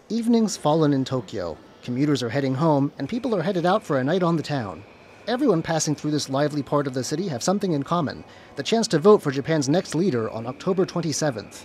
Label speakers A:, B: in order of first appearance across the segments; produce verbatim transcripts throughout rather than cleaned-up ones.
A: Evening's fallen in Tokyo. Commuters are heading home, and people are headed out for a night on the town. Everyone passing through this lively part of the city have something in common: the chance to vote for Japan's next leader on October twenty-seventh.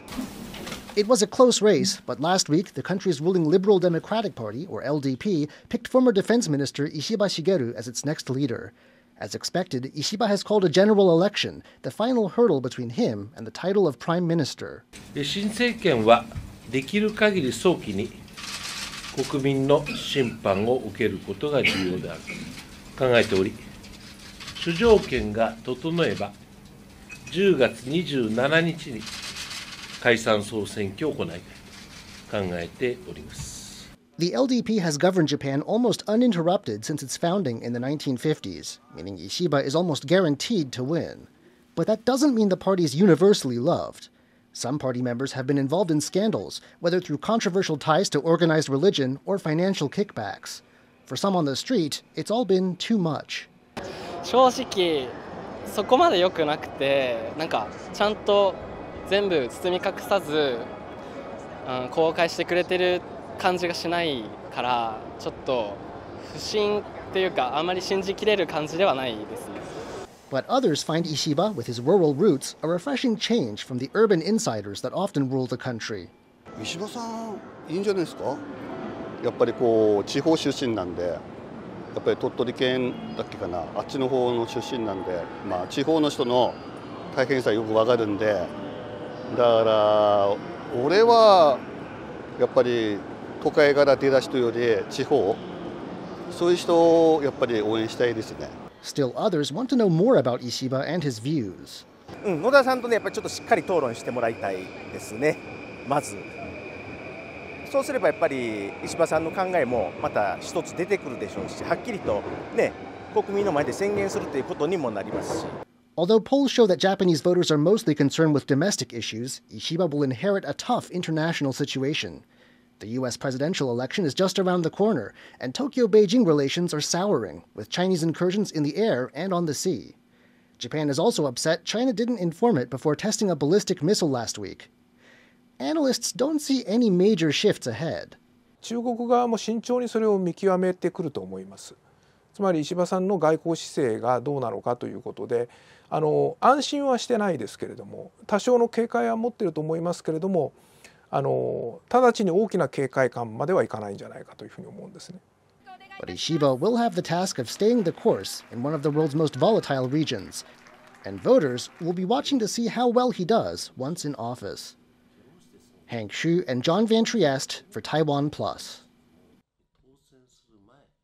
A: It was a close race, but last week the country's ruling Liberal Democratic Party, or L D P, picked former Defense Minister Ishiba Shigeru as its next leader. As expected, Ishiba has called a general election, the final hurdle between him and the title of Prime Minister.
B: 新政権はできる限り早期に国民の審判を受けることが重要であると考えており、諸条件が整えばじゅうがつにじゅうしちにちに解散総選挙を行いたいと考えております。
A: The L D P has governed Japan almost uninterrupted since its founding in the nineteen fifties, meaning Ishiba is almost guaranteed to win. But that doesn't mean the party is universally loved. Some party members have been involved in scandals, whether through controversial ties to organized religion or financial kickbacks. For some on the street, it's all been too much.
C: 正直、そこまで良くなくて、なんかちゃんと全部包み隠さず、うん、公開してくれてる感じがしないから、ちょっと不信っていうか、あまり信じきれる感じではないですね。
A: But others find Ishiba, with his rural roots, a refreshing change from the urban insiders that often rule the country.
D: 石破さん、いいんじゃないですか。やっぱりこう地方出身なんで、やっぱり鳥取県だっけかな、あっちの方の出身なんで、まあ地方の人の大変さよくわかるんで、だから俺はやっぱり都会から出た人より地方、そういう人をやっぱり応援したいですね。
A: Still others want to know more about Ishiba and his views.
E: うん、野田さんとね、やっぱりちょっとしっかり討論してもらいたいですね。まず。そうすればやっぱり石破さんの考えもまた一つ出てくるでしょうし、はっきりとね、国民の前で宣言するということにもなりますし。
A: Although polls show that Japanese voters are mostly concerned with domestic issues, Ishiba will inherit a tough international situation. The U S presidential election is just around the corner, and Tokyo-Beijing relations are souring, with Chinese incursions in the air and on the sea. Japan is also upset China didn't inform it before testing a ballistic missile last week. Analysts don't see any major shifts ahead.
F: 中国側も慎重にそれを見極めてくると思います。つまり石破さんの外交姿勢がどうなのかということで、あの安心はしてないですけれども、多少の警戒は持っていると思いますけれども、あの直ちに大きな警戒感まではいかないんじゃないかというふうに思うんですね。
A: But Ishiba will have the task of staying the course in one of the world's most volatile regions, and voters will be watching to see how well he does once in office. Hank Xu and John Van Trieste for Taiwan Plus.